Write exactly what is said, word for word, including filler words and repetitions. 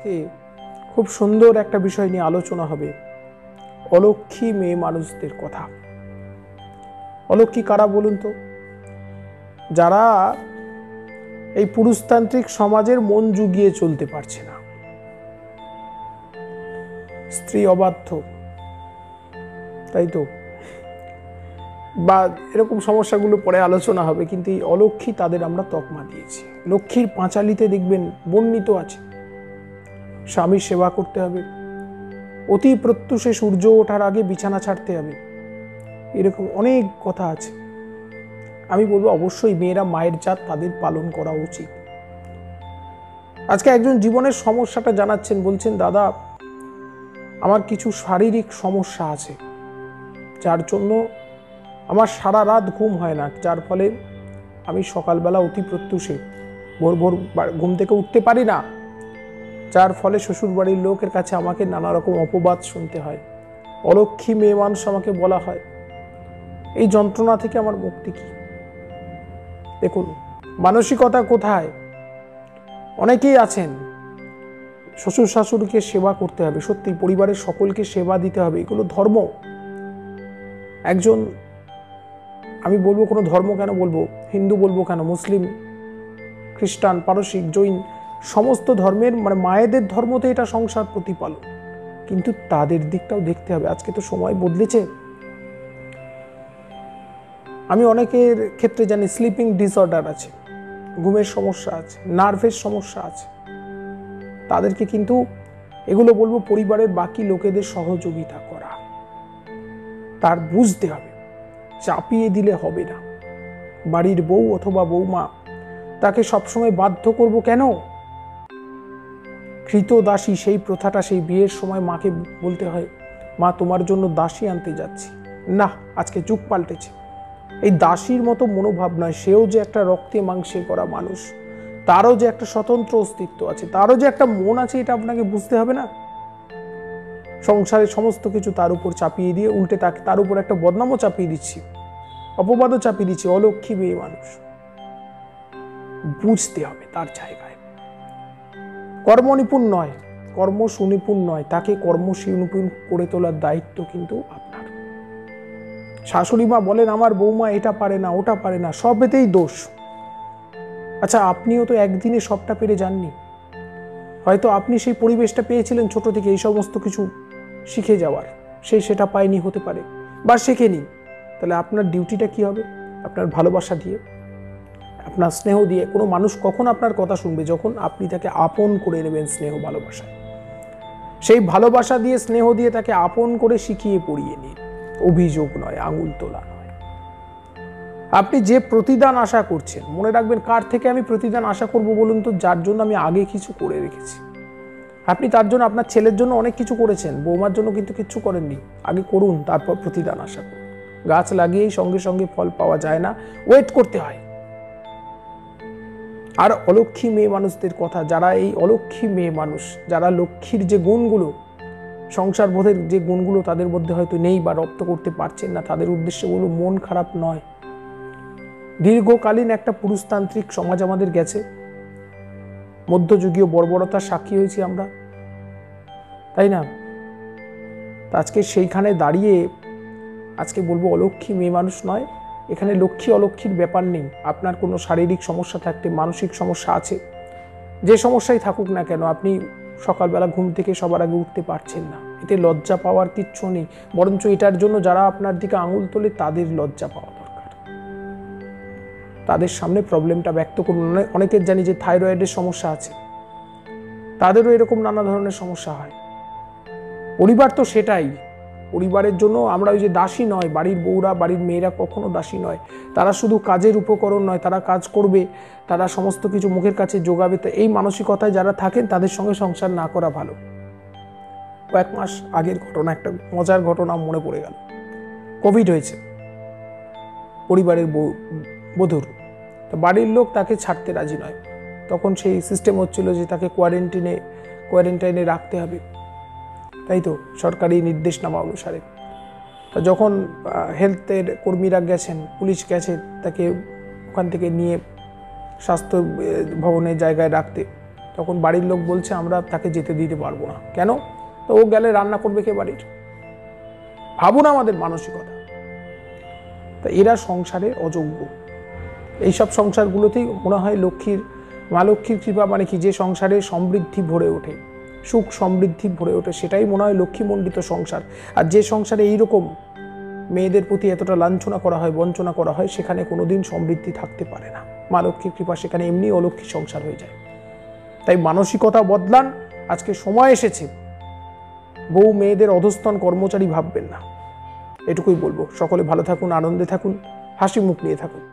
আজকে খুব সুন্দর একটা বিষয় নিয়ে আলোচনা হবে, অলক্ষী মেয়ে মানুষদের কথা। অলক্ষী কারা বলুন তো? যারা এই পুরুষতান্ত্রিক সমাজের মন জুগিয়ে চলতে পারছে না, স্ত্রী অবাধ্য, তাই তো, বা এরকম সমস্যাগুলো পরে আলোচনা হবে। কিন্তু এই অলক্ষী তাদের আমরা তকমা দিয়েছি। লক্ষ্মীর পাঁচালিতে দেখবেন বর্ণিত আছে, স্বামীর সেবা করতে হবে, অতি প্রত্যুষে সূর্য ওঠার আগে বিছানা ছাড়তে হবে, এরকম অনেক কথা আছে। আমি বলবো অবশ্যই মেয়েরা মায়ের জাত, তাদের পালন করা উচিত। আজকে একজন জীবনের সমস্যাটা জানাচ্ছেন, বলছেন দাদা আমার কিছু শারীরিক সমস্যা আছে, যার জন্য আমার সারা রাত ঘুম হয় না, যার ফলে আমি সকালবেলা অতি প্রত্যুষে ভোর ভোর ঘুম থেকে উঠতে পারি না, যার ফলে শ্বশুরবাড়ির লোকের কাছে আমাকে নানা রকম অপবাদ শুনতে হয়, অলক্ষী মেয়ে মানুষ আমাকে বলা হয়। এই যন্ত্রণা থেকে আমার মুক্তি কি? দেখুন মানসিকতা কোথায়। অনেকেই আছেন শ্বশুর শাশুড়িকে সেবা করতে হবে, সত্যি পরিবারের সকলকে সেবা দিতে হবে, এগুলো ধর্ম। একজন, আমি বলবো কোনো ধর্ম কেন বলবো, হিন্দু বলবো কেন, মুসলিম, খ্রিস্টান, পারসিক, জৈন, সমস্ত ধর্মের মানে মায়েদের ধর্মতে এটা সংসার প্রতিপালন, কিন্তু তাদের দিকটাও দেখতে হবে। আজকে তো সময় বদলেছে। আমি অনেকের ক্ষেত্রে জানি স্লিপিং ডিসঅর্ডার আছে, ঘুমের সমস্যা আছে, নার্ভের সমস্যা আছে, তাদেরকে কিন্তু এগুলো বলবো পরিবারের বাকি লোকেদের সহযোগিতা করা, তার বুঝতে হবে, চাপিয়ে দিলে হবে না। বাড়ির বউ অথবা বৌমা, তাকে সবসময় বাধ্য করব কেন? কৃত দাসী সেই প্রথাটা, সেই বিয়ের সময় মাকে বলতে হয় মা তোমার জন্য দাসী আনতে যাচ্ছি, না, আজকে যুগ পাল্টেছে। এই দাসীর মতো মনোভাব নয়, সেও যে একটা রক্তে মাংসে করা মানুষ, তারও যে একটা স্বতন্ত্র অস্তিত্ব আছে, তারও যে একটা মন আছে, এটা আপনাকে বুঝতে হবে না? সংসারের সমস্ত কিছু তার উপর চাপিয়ে দিয়ে উল্টে তাকে তার উপর একটা বদনামও চাপিয়ে দিচ্ছি, অপবাদও চাপিয়ে দিচ্ছি, অলক্ষী মেয়ে মানুষ। বুঝতে হবে তার জায়গায়। কর্ম নিপুণ নয়, কর্ম সুনিপুণ নয়, তাকে কর্ম সুনিপুণ করে তোলার দায়িত্ব কিন্তু আপনার। শাশুড়ি মা বলেন আমার বৌমা এটা পারে না, ওটা পারে না, সব এতেই দোষ। আচ্ছা আপনিও তো একদিনে সবটা পেরে যাননি, হয়তো আপনি সেই পরিবেশটা পেয়েছিলেন ছোট থেকে এই সমস্ত কিছু শিখে যাওয়ার, সে সেটা পায়নি হতে পারে, বা শেখেনি। তাহলে আপনার ডিউটিটা কি হবে? আপনার ভালোবাসা দিয়ে, আপনার স্নেহ দিয়ে। কোনো মানুষ কখন আপনার কথা শুনবে? যখন আপনি তাকে আপন করে নেবেন স্নেহ ভালোবাসায়। সেই ভালোবাসা দিয়ে, স্নেহ দিয়ে তাকে আপন করে শিখিয়ে পড়িয়ে নিন, অভিযোগ নয়, আঙুল তোলা নয়। আপনি যে প্রতিদান আশা করছেন, মনে রাখবেন কার থেকে আমি প্রতিদান আশা করব বলুন তো? যার জন্য আমি আগে কিছু করে রেখেছি। আপনি তার জন্য, আপনার ছেলের জন্য অনেক কিছু করেছেন, বৌমার জন্য কিন্তু কিচ্ছু করেননি। আগে করুন, তারপর প্রতিদান আশা করুন। গাছ লাগিয়েই সঙ্গে সঙ্গে ফল পাওয়া যায় না, ওয়েট করতে হয়। আর অলক্ষী মেয়ে মানুষদের কথা, যারা এই অলক্ষী মেয়ে মানুষ, যারা লক্ষ্মীর যে গুণগুলো, সংসার বোধের যে গুণগুলো তাদের মধ্যে হয়তো নেই বা রপ্ত করতে পারছেন না, তাদের উদ্দেশ্যে বলো মন খারাপ নয়। দীর্ঘকালীন একটা পুরুষতান্ত্রিক সমাজ আমাদের গেছে, মধ্যযুগীয় বর্বরতার সাক্ষী হয়েছি আমরা, তাই না? আজকে সেইখানে দাঁড়িয়ে আজকে বলবো অলক্ষী মেয়ে মানুষ নয়। এখানে লক্ষ্মী অলক্ষীর ব্যাপার নেই। আপনার কোনো শারীরিক সমস্যা থাকতে, মানসিক সমস্যা আছে, যে সমস্যাই থাকুক না কেন, আপনি সকালবেলা ঘুম থেকে সবার আগে উঠতে পারছেন না, এতে লজ্জা পাওয়ার কিচ্ছু নেই। বরঞ্চ এটার জন্য যারা আপনার দিকে আঙুল তোলে তাদের লজ্জা পাওয়া দরকার, তাদের সামনে প্রবলেমটা ব্যক্ত করুন। অনেকের জানি যে থাইরয়েডের সমস্যা আছে, তাদেরও এরকম নানা ধরনের সমস্যা হয়। পরিবার তো সেটাই, পরিবারের জন্য আমরা ওই যে দাসী নয়, বাড়ির বউরা, বাড়ির মেয়েরা কখনো দাসী নয়। তারা শুধু কাজের উপকরণ নয়, তারা কাজ করবে, তারা সমস্ত কিছু মুখের কাছে যোগাবে। তো এই মানসিকতায় যারা থাকেন তাদের সঙ্গে সংসার না করা ভালো। কয়েক মাস আগের ঘটনা, একটা মজার ঘটনা মনে পড়ে গেল। কোভিড হয়েছে, পরিবারের বউ বধূর, তো বাড়ির লোক তাকে ছাড়তে রাজি নয়। তখন সেই সিস্টেম হচ্ছিল যে তাকে কোয়ারেন্টাইনে কোয়ারেন্টাইনে রাখতে হবে, তাই তো, সরকারি নির্দেশনামা অনুসারে। তা যখন হেলথের কর্মীরা গেছেন, পুলিশ গেছে তাকে ওখান থেকে নিয়ে স্বাস্থ্য ভবনের জায়গায় রাখতে, তখন বাড়ির লোক বলছে আমরা তাকে যেতে দিতে পারবো না। কেন? তো ও গেলে রান্না করবে কে বাড়ির? ভাবুন আমাদের মানসিকতা। তা এরা সংসারে অযোগ্য। এইসব সংসারগুলোতেই মনে হয় লক্ষ্মীর, মা লক্ষ্মীর কৃপা মানে কি, যে সংসারে সমৃদ্ধি ভরে ওঠে, সুখ সমৃদ্ধি ভরে ওঠে, সেটাই মনে হয় লক্ষ্মীমণ্ডিত সংসার। আর যে সংসারে এইরকম মেয়েদের প্রতি এতটা লাঞ্ছনা করা হয়, বঞ্চনা করা হয়, সেখানে কোনোদিন সমৃদ্ধি থাকতে পারে না। মা লক্ষ্মীর কৃপা সেখানে এমনি অলক্ষ্মী সংসার হয়ে যায়। তাই মানসিকতা বদলান, আজকে সময় এসেছে। বউ মেয়েদের অধস্তন কর্মচারী ভাববেন না, এটুকুই বলবো। সকলে ভালো থাকুন, আনন্দে থাকুন, হাসি মুখ নিয়ে থাকুন।